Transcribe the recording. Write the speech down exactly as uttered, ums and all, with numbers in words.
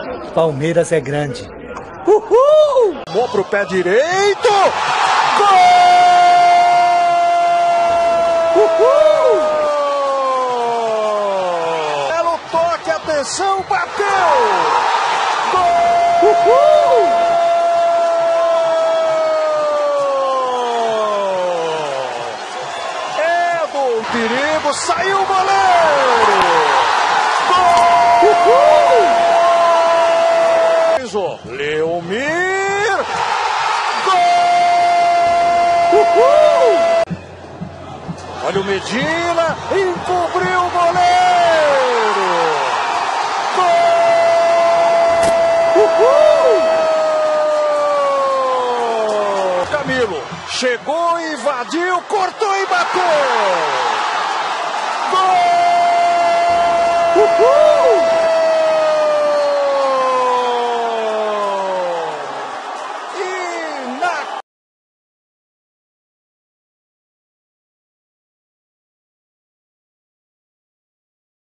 Palmeiras é grande. Uhul! Tomou pro pé direito! Gol! Uhul! Belo toque, atenção, bateu! Gol! Uhul! É do perigo, saiu o goleiro! Gol! Uhul! Leomir! Gol! Uhul! Olha o Medina, encobriu o goleiro! Gol! Uhul! Camilo chegou, invadiu, cortou e bateu! Gol! Uhul!